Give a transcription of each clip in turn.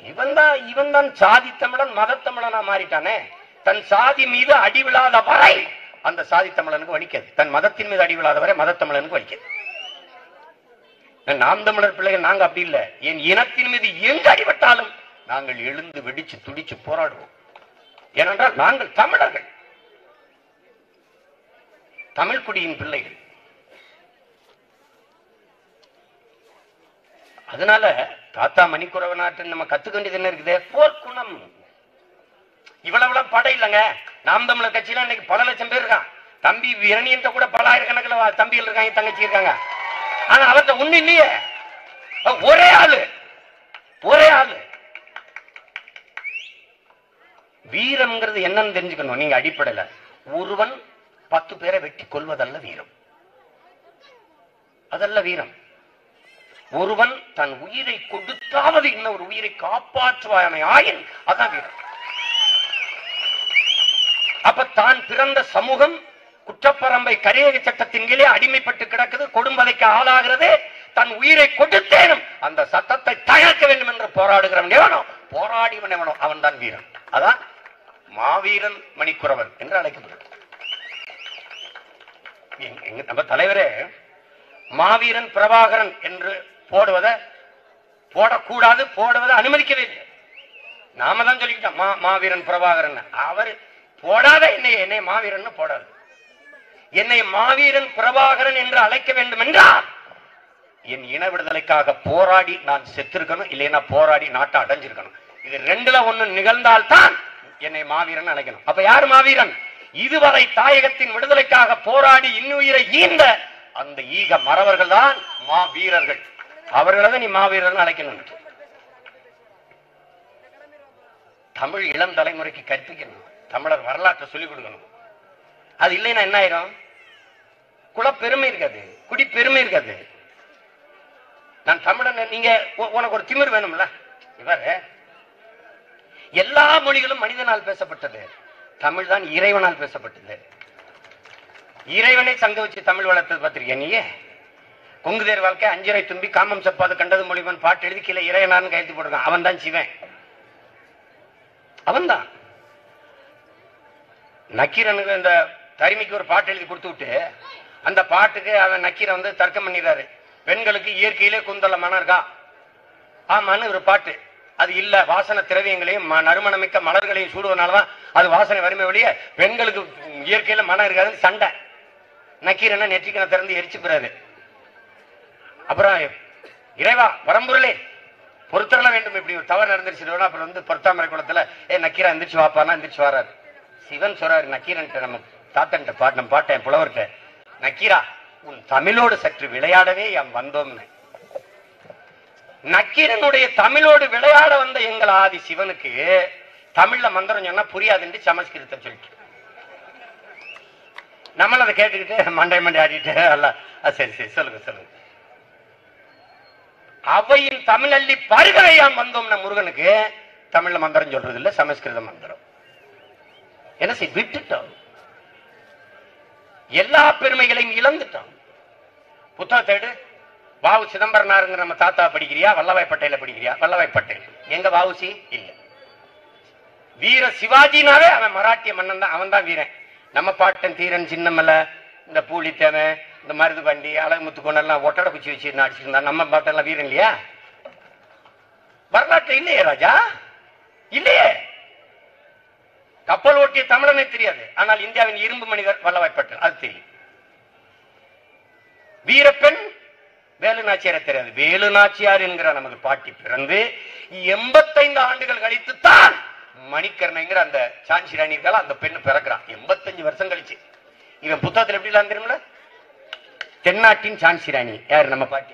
இவன் தான் சாதி தமிழன் மத தமிழனா மாறிட்டானே. தன் சாதி மீது அடி விழாத வரை அந்த சாதி தமிழனுக்கு வலிக்காது, தன் மதத்தின் மீது அடி விழாத வரை மத தமிழனுக்கு வலிக்காது. நாம் தமிழர் பிள்ளைகள் நாங்க அப்படி இல்லை. என் இனத்தின் மீது எங்க அடிபட்டாலும் நாங்கள் எழுந்து வெடிச்சு துடிச்சு போராடுவோம். ஏனென்றால் நாங்கள் தமிழர்கள், தமிழ் குடியின் பிள்ளைகள். அதனால தாத்தா மணிக்குறவ நாட்டு நம்ம கத்துக்க வேண்டியது என்ன இருக்குது? போர்க்குணம். இவ்வளவு படை இல்லைங்க. நாம் தமிழர் கட்சியில இன்னைக்கு பல லட்சம் பேர் இருக்கான். தம்பி இரணியன் கூட பல ஆயிரக்கணக்கில் தம்பிகள் இருக்காங்க, தங்கச்சி இருக்காங்க. ஆனா அவர்கிட்ட ஒண்ணு இல்லையே. ஒரே ஆளு. வீரம்ங்கிறது என்னன்னு தெரிஞ்சுக்கணும். நீங்க அடிப்படையில ஒருவன் 10 பேரை வெட்டி கொள்வதல்ல வீரம். அதல்ல வீரம். ஒருவன் தன் உயிரை கொடுத்தாவது இன்னொரு உயிரை காப்பாற்றுவாயமை ஆயின் அதான் வீரம். அப்ப தான் பிறந்த சமூகம் குற்றப்பரம்பை கரையக சட்டத்தின் கீழே அடிமைப்பட்டு கிடக்குது, கொடும்பதைக்கு ஆளாகிறது. தன் உயிரை கொடுத்தேனும் அந்த சட்டத்தை தகர்க்க வேண்டும் என்று போராடுகிறவன் எவனோ, போராடிவன் எவனோ அவன் தான் வீரன். அதான் மாவீரன் மணிக்குறவன் என்று அழைக்கப்படுகிறது. நம்ம தலைவரே மாவீரன் பிரபாகரன் என்று போடக்கூடாது, போடுவதை அனுமதிக்கவே இல்லை. நாம தான் சொல்லிக்கிட்டோம் மாவீரன் பிரபாகரன். அவர் போடாத என்னை மாவீரன் போடாது. என்னை மாவீரன் பிரபாகரன் என்று அழைக்க வேண்டும் என்றால் என் இன விடுதலைக்காக போராடி நான் செத்திருக்கணும், இல்லைன்னா போராடி நாட்டை அடைஞ்சிருக்கணும். இது ரெண்டுல ஒண்ணு நிகழ்ந்தால்தான் என்னை மாவீரன் அழைக்கணும். அப்ப யார் மாவீரன்? இதுவரை தாயகத்தின் விடுதலைக்காக போராடி இன்னுயிரை ஈந்த அந்த ஈக மறவர்கள் தான் மாவீரர்கள். அவர்களை நீ மாவீரன் அழைக்கணும். தமிழ் இளம் தலைமுறைக்கு கற்பிக்கணும், தமிழர் வரலாற்றை சொல்லிக் கொடுக்கணும். அது இல்லைன்னா என்ன ஆயிரும்? குலப்பெருமை இருக்காது, குடி பெருமை இருக்காது. நான் தமிழன், நீங்க உனக்கு ஒரு திமிர் வேணும்ல. இவர் எல்லா மொழிகளும் மனிதனால் பேசப்பட்டது, தமிழ் தான் இறைவனால் பேசப்பட்டது. இறைவனை சங்க வச்சு தமிழ் வளர்த்தது பார்த்திருக்கிய நீயே? கொங்குதேர் வாழ்க்கை அஞ்சிரை தும்பி காமம் செப்பாது கண்டது மொழிவன் பாட்டு எழுதி கீழே இறைவனான்னு கையெழுத்து போடுறான். அவன் தான் சிவன், அவன் தான். நக்கீரனுக்கு இந்த தரிமைக்கு ஒரு பாட்டு எழுதி கொடுத்து விட்டு அந்த பாட்டுக்கு அவன் நக்கீரன் வந்து தர்க்கம் பண்ணிடுறாரு. பெண்களுக்கு இயற்கையிலே குந்தல மனம் இருக்கா? ஆமான்னு ஒரு பாட்டு. அது இல்ல, வாசனை திரவியங்களையும் நறுமணமிக்க மலர்களையும் சூடுவதனாலதான் அது வாசனை வறுமை வழிய பெண்களுக்கு இயற்கையில மனம் இருக்காதுன்னு சண்டை. நக்கீரனை நெற்றிக்கனை திறந்து எரிச்சுக்கிறாரு. அப்புறம் இறைவா வரம்பொருளே பொறுத்தரல வேண்டும், இப்படி ஒரு தவறு நடந்துருச்சு. அப்புறம் வந்து பொறுத்தாமரை குளத்துல நக்கீரா எந்திரிச்சு வாப்பானா எந்திரிச்சு வராரு. சிவன் சொல்றாரு நக்கீரன், நம்ம தாத்தன் பாட்டம் பாட்டேன் புலவர்கிட்ட, நக்கீரா உன் தமிழோடு சற்று விளையாடவே வந்தோம்னு. நக்கீரனுடைய தமிழோடு விளையாட வந்த எங்கள் ஆதி சிவனுக்கு தமிழ்ல மந்திரம் சொன்னா புரியாதுன்னு சமஸ்கிருதத்தை சொல்லிட்டு நம்மள அதை கேட்டுக்கிட்டு மண்டை ஆடிட்டு அல்ல. சரி சரி சொல்லுங்க. அவையின் தமிழ் அள்ளி பருகலையான் வந்தோம்னா முருகனுக்கு தமிழ்ல மந்திரம் சொல்றது இல்ல, சமஸ்கிருத மந்திரம். என்ன செய்ய விட்டுட்டோம், எல்லா பெருமைகளையும் இழந்துட்டோம். புத்தகத்தை எடு. வாவு சிதம்பரனாருங்கிற நம்ம தாத்தா படிக்கிறியா, வல்லபாய் பட்டேல படிக்கிறியா? வல்லபாய் பட்டேல். எங்க வாவுசி இல்ல. வீர சிவாஜினாவே அவன் மராட்டிய மன்னன் தான், அவன் தான் வீரன். நம்ம பாட்டன் தீரன் சின்னமலை, இந்த பூலித்தேவன், இந்த மருது பண்டி, அழகுமுத்து கொண்டெல்லாம் ஒட்டடை குச்சி வச்சு அடிச்சிருந்தா நம்ம பாட்டெல்லாம் வீரன் இல்லையா? வரலாற்று இல்லையே ராஜா, இல்லையே. கப்பல் ஓட்டிய தமிழனே தெரியாது, ஆனால் இந்தியாவின் இரும்பு மனிதர் வல்லபாய் பட்டேல் அது தெரியும். வீரப்பெண் வேலு நாச்சியார தெரியாது. வேலு நாச்சியார் என்கிற நமது பாட்டி பிறந்து 85 ஆண்டுகள் கழித்துத்தான் மணிக்கர்ணைங்கிற அந்த சாஞ்சி ராணி இருக்கால அந்த பெண்ணு பிறக்கிறான். 85 வருஷம் கழிச்சு. இவன் புத்தகத்தில் எப்படி எல்லாம் தெரியுமில்ல? தென்னாட்டின் சாஞ்சி ராணி யாரு? நம்ம பாட்டிய.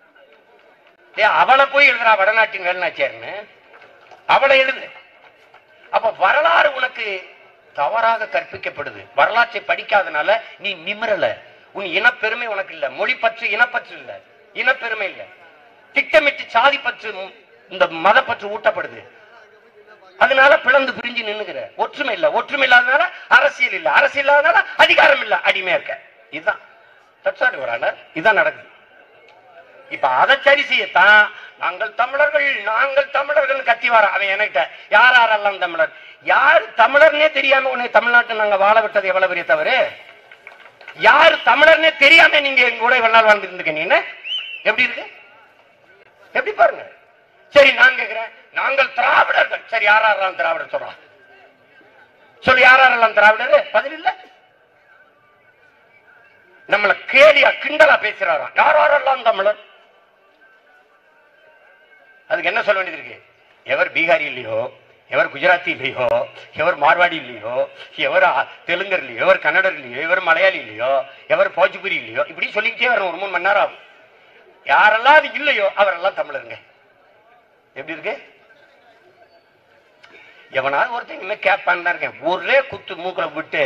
அவளை போய் எழுதுறா வடநாட்டின் வேலுநாச்சியார்னு, அவளை எழுது. அப்ப வரலாறு உனக்கு தவறாக கற்பிக்கப்படுது. வரலாற்றை படிக்காதனால நீ நிமிரல. உன் இனப்பெருமை உனக்கு இல்ல, மொழி பற்று இனப்பற்று இல்ல, இனப்பெருமை இல்ல. திட்டமிட்டு சாதி பற்று, இந்த மத பற்று ஊட்டப்படுது. அதனால பிளந்து பிரிஞ்சு நின்னுகிற. ஒற்றுமை இல்ல, ஒற்றுமை இல்லாதனால அரசியல் இல்ல, அரசியல் இல்லாதனால அதிகாரம் இல்ல, அடிமையா இருக்க. இதுதான் இதுதான் நடக்குது. இப்ப அதை சரி செய்யத்தான் நாங்கள் தமிழர்கள் கத்தி வர அவன் என்கிட்ட யார் யாரெல்லாம் தமிழர், யார் தமிழர்னே தெரியாம உன்னை தமிழ்நாட்டை நாங்க வாழ விட்டது எவ்வளவு பெரிய தவறு. யார் தமிழர்னே தெரியாம நீங்க எங்க கூட இவ்வளவு நாள் வாழ்ந்துருந்துக்க, நீ எப்படி இருக்கு எப்படி பாருங்க. சரி நான் கேட்கிறேன், நாங்கள் திராவிடர்கள், சரி யார் யாரெல்லாம் திராவிடர் சொல்றான் சொல்லு, யார் யாரெல்லாம் திராவிடர்? பதில் இல்ல. நம்மள கேலியா கிண்டலா பேசுறாராம், யார் யாரெல்லாம் தமிழர். அதுக்கு என்ன சொல்ல வேண்டியது இருக்கு? எவர் பீகாரி இல்லையோ, எவர் குஜராத்தி இல்லையோ, எவர் மார்வாடி இல்லையோ, எவர் தெலுங்கர் இல்லையோ, எவர் கன்னடர் இல்லையோ, எவர் மலையாளி இல்லையோ, எவர் போஜ்புரி இல்லையோ, இப்படி சொல்லிக்கிட்டே வரும். ஒரு 3 மணி நேரம் ஆகும். யாரெல்லாம் அது இல்லையோ அவரெல்லாம் தமிழருங்க. எப்படி இருக்கு? எவனாவது ஒருத்தன் இனிமே கேட்பான்னு தான் இருக்கேன். ஒரே குத்து மூக்குல விட்டு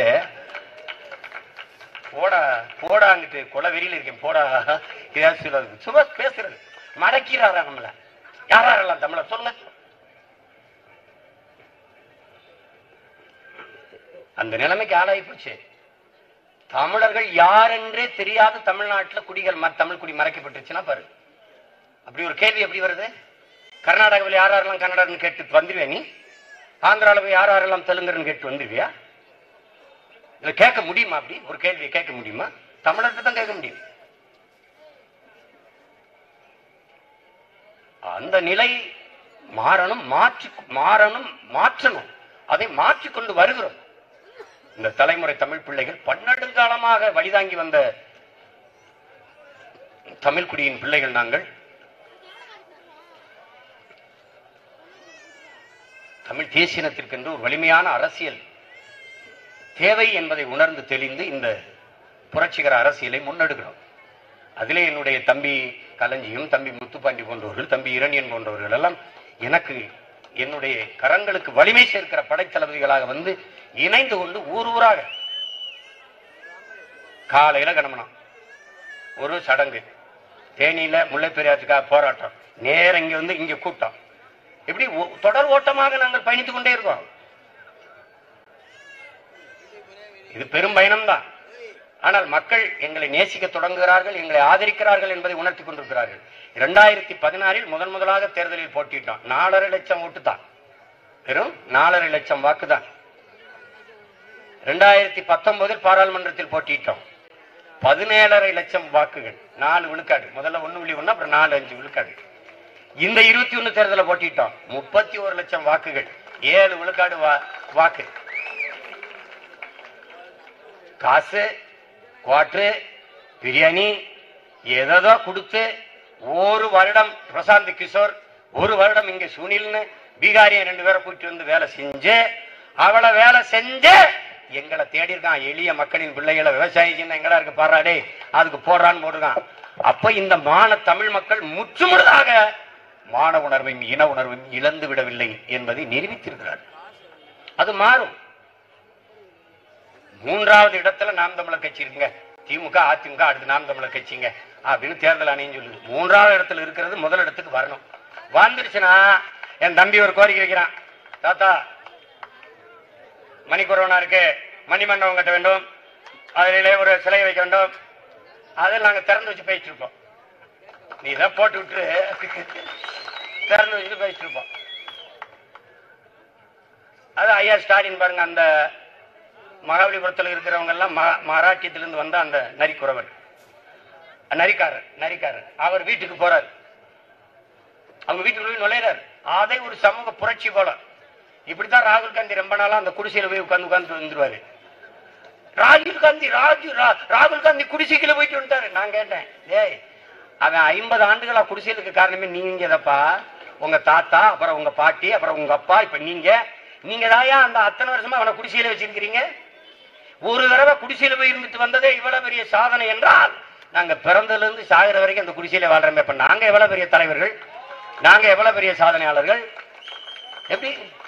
போடா போடாங்கிட்டு கொலை வெறியில இருக்கேன், போடா ஏதாவது சும்மா பேசுறது மடக்கிறாரா நம்மள. யாரெல்லாம் தமிழர் சொல்லுங்க. அந்த நிலைமைக்கு ஆளாகி போச்சு. தமிழர்கள் யார் என்றே தெரியாத தமிழ்நாட்டில் குடிகள் தமிழ் குடி மறைக்கப்பட்டுச்சுன்னா பாரு. அப்படி ஒரு கேள்வி எப்படி வருது? கர்நாடகாவில் யார் யாரெல்லாம் கன்னடர்னு கேட்டு வந்துருவே நீ? ஆந்திராவில் யார் யாரெல்லாம் தெலுங்கர்னு கேட்டு வந்துருவியா? இதை கேட்க முடியுமா? அப்படி ஒரு கேள்வியை கேட்க முடியுமா? தமிழர்கிட்ட தான் கேட்க முடியும். அந்த நிலை மாறணும், மாற்றணும். அதை மாற்றிக்கொண்டு வருகிறோம். இந்த தலைமுறை தமிழ் பிள்ளைகள் பன்னெடுங்காலமாக வழிதாங்கி வந்த தமிழ் குடியின் பிள்ளைகள் நாங்கள். தமிழ் தேசியத்திற்கென்று ஒரு வலிமையான அரசியல் தேவை என்பதை உணர்ந்து தெளிந்து இந்த புரட்சிகர அரசியலை முன்னெடுக்கிறோம். அதிலே என்னுடைய தம்பி கலஞ்சியும், தம்பி முத்துப்பாண்டி போன்றவர்கள், தம்பி இரணியன் போன்றவர்கள் எல்லாம் எனக்கு என்னுடைய கரங்களுக்கு வலிமை சேர்க்கிற படைத்தளபதிகளாக வந்து இணைந்து கொண்டு ஊர் ஊராக காலையில கணமனம் ஒரு சடங்கு, தேனியில முல்லைப்பெரியாற்றுக்காக போராட்டம், நேர இங்க வந்து இங்க கூட்டம், இப்படி தொடர் ஓட்டமாக நாங்கள் பயணித்துக் கொண்டே இருக்கோம். இது பெரும் பயணம்தான். ஆனால் மக்கள் எங்களை நேசிக்க தொடங்குகிறார்கள், எங்களை ஆதரிக்கிறார்கள் என்பதை உணர்த்தி கொண்டிருக்கிறார்கள். 2016 முதலாக தேர்தலில் போட்டிட்டோம். 4.5 லட்சம் ஓட்டு தான், வெறும் 4.5 லட்சம் வாக்கு தான். 2019 பாராளுமன்றத்தில் போட்டிட்டோம். 17.5 லட்சம் வாக்குகள், 4 விழுக்காடு. முதல்ல 1.1, அப்புறம் 4.5 விழுக்காடு. இந்த 21 தேர்தலில் போட்டிட்டோம். 31 லட்சம் வாக்குகள், 7 விழுக்காடு வாக்கு. காசு, குவாட்ரு, பிரியாணி ஏதோ கொடுத்து ஒரு வருடம் பிரசாந்த் கிஷோர், ஒரு வருடம் இங்க சுனில்னு பீகாரிய 2 பேரை கூட்டி வந்து வேலை செஞ்சு, அவளை வேலை செஞ்சு எங்களை தேடி இருக்கான். எளிய மக்களின் பிள்ளைகளை விவசாயி எங்கடா இருக்கு பாராடே, அதுக்கு போடுறான்னு போடுறான். அப்ப இந்த தமிழ் மக்கள் முற்றுமுழுதாக மான உணர்வையும் இன உணர்வையும் இழந்து விடவில்லை என்பதை நிரூபித்திருக்கிறார். அது மாறும். 3வது இடத்துல நாம் தமிழர் கட்சி இருக்குங்க, திமுக அதிமுக அடுத்து நாம் தமிழர் கட்சிங்க அப்படின்னு தேர்தல் ஆணையம் சொல்லுது. 3வது இடத்துல இருக்கிறது முதல் இடத்துக்கு வரணும். வந்துருச்சுன்னா என் தம்பி ஒரு கோரிக்கை வைக்கிறான், தாத்தா மணிக்குறவனா இருக்கு, மணிமண்டபம் கட்ட வேண்டும், அதிலே ஒரு சிலை வைக்க வேண்டும், அதில் நாங்க திறந்து வச்சு பேசிட்டு இருப்போம். நீ இதான் போட்டு விட்டு திறந்து வச்சுட்டு பேசிட்டு இருப்போம். அது ஐயா ஸ்டாலின் பாருங்க, அந்த மகாபலிபுரத்தில் இருக்கிறவங்க எல்லாம் மராட்டியத்திலிருந்து வந்த அந்த நரிக்குறவர், நரிக்காரர் அவர் வீட்டுக்கு போறாரு, அவங்க வீட்டுக்குள்ள நுழையிறாரு. அதை ஒரு சமூக புரட்சி போல. இப்படித்தான் ராகுல் காந்தி ரொம்ப நாளா அந்த குடிசையில போய் உட்கார்ந்து வந்துருவாரு. ராகுல் காந்தி குடிசைக்குள்ள போயிட்டு வந்துட்டாரு. நான் கேட்டேன், ஏய் அவன் 50 ஆண்டுகளா குடிசைகளுக்கு காரணமே நீங்கதப்பா, உங்க தாத்தா, அப்புறம் உங்க பாட்டி, அப்புறம் உங்க அப்பா, இப்ப நீங்க தாயா அந்த அத்தனை வருஷமா அவனை குடிசையில வச்சிருக்கிறீங்க. ஒரு தடவை குடிசையில போய் இருந்துட்டு வந்ததே இவ்வளவு பெரிய சாதனை என்றால், நாங்க பிறந்ததுல இருந்து சாகிற வரைக்கும் அந்த குடிசையில வாழ்றோம். இப்ப நாங்க எவ்வளவு பெரிய தலைவர்கள், நாங்க எவ்வளவு பெரிய சாதனையாளர்கள். எப்படி